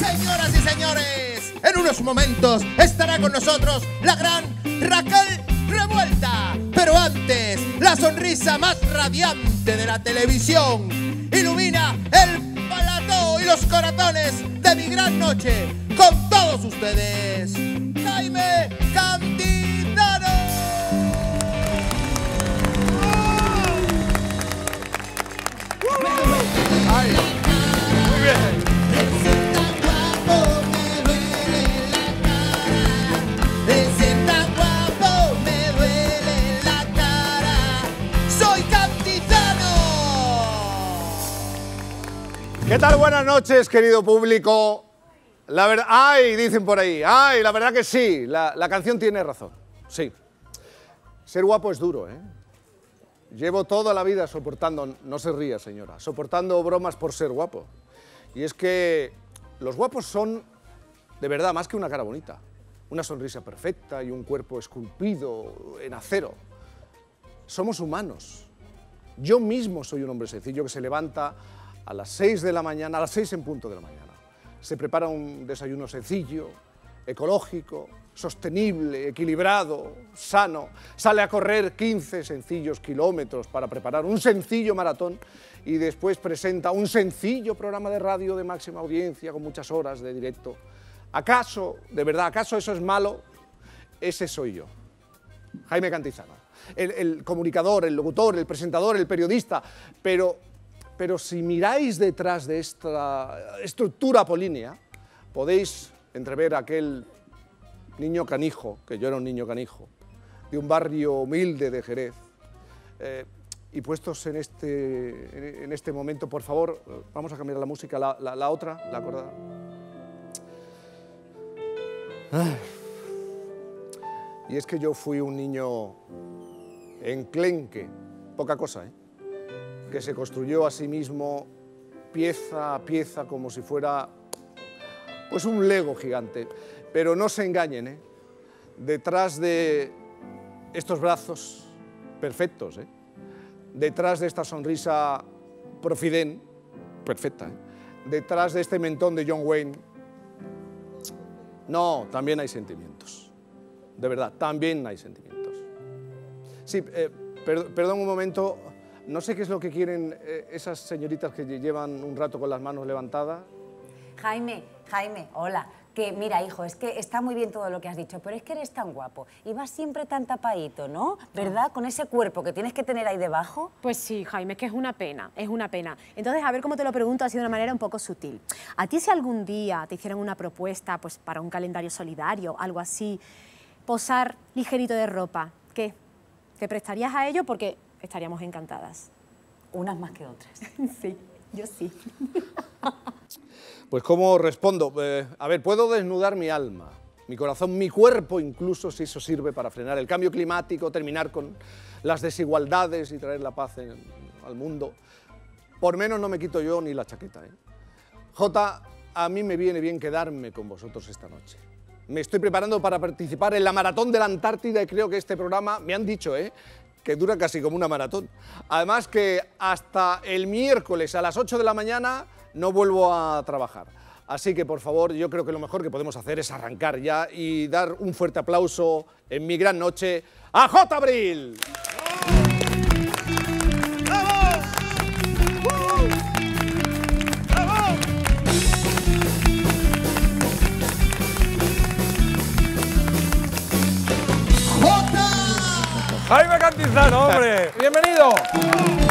Señoras y señores, en unos momentos estará con nosotros la gran Raquel Revuelta. Pero antes, la sonrisa más radiante de la televisión ilumina el plató y los corazones de mi gran noche. Con todos ustedes, Jaime Cantizano. Ay, muy bien. ¿Qué tal? Buenas noches, querido público. La verdad, ay, dicen por ahí, ay, la verdad que sí, la canción tiene razón, sí. Ser guapo es duro, ¿eh? Llevo toda la vida soportando, no se ría señora, soportando bromas por ser guapo. Y es que los guapos son, de verdad, más que una cara bonita, una sonrisa perfecta y un cuerpo esculpido en acero. Somos humanos. Yo mismo soy un hombre sencillo que se levanta a las 6 de la mañana, a las 6 en punto de la mañana. Se prepara un desayuno sencillo, ecológico, sostenible, equilibrado, sano. Sale a correr 15 sencillos kilómetros para preparar un sencillo maratón y después presenta un sencillo programa de radio de máxima audiencia con muchas horas de directo. ¿Acaso, de verdad, acaso eso es malo? Ese soy yo, Jaime Cantizano. El comunicador, el locutor, el presentador, el periodista, pero si miráis detrás de esta estructura apolínea, podéis entrever aquel niño canijo, que yo era un niño canijo, de un barrio humilde de Jerez. Y puestos en este momento, por favor, vamos a cambiar la música, la otra, la acordada. Y es que yo fui un niño enclenque, poca cosa, ¿eh? Que se construyó a sí mismo pieza a pieza como si fuera pues un Lego gigante. Pero no se engañen, ¿eh? Detrás de estos brazos perfectos, ¿eh? Detrás de esta sonrisa profidén, perfecta, ¿eh? Detrás de este mentón de John Wayne, no, también hay sentimientos. De verdad, también hay sentimientos. Sí, perdón un momento. No sé qué es lo que quieren esas señoritas que llevan un rato con las manos levantadas. Jaime, hola. Que mira, hijo, es que está muy bien todo lo que has dicho, pero es que eres tan guapo y vas siempre tan tapadito, ¿no? ¿Verdad? Con ese cuerpo que tienes que tener ahí debajo. Pues sí, Jaime, es que es una pena, es una pena. Entonces, a ver cómo te lo pregunto así de una manera un poco sutil. A ti si algún día te hicieran una propuesta pues para un calendario solidario, algo así, posar ligerito de ropa, ¿qué? ¿Te prestarías a ello? Porque estaríamos encantadas. Unas más que otras. Sí, yo sí. Pues ¿cómo respondo? A ver, puedo desnudar mi alma, mi corazón, mi cuerpo, incluso si eso sirve para frenar el cambio climático, terminar con las desigualdades y traer la paz al mundo. Por menos no me quito yo ni la chaqueta, ¿eh? Jota, a mí me viene bien quedarme con vosotros esta noche. Me estoy preparando para participar en la Maratón de la Antártida y creo que este programa, me han dicho, que dura casi como una maratón. Además que hasta el miércoles a las 8 de la mañana no vuelvo a trabajar. Así que, por favor, yo creo que lo mejor que podemos hacer es arrancar ya y dar un fuerte aplauso en mi gran noche a J. Abril. ¡Bravo! ¡Bravo! ¡Jota! Jaime Cantizano, hombre, bienvenido.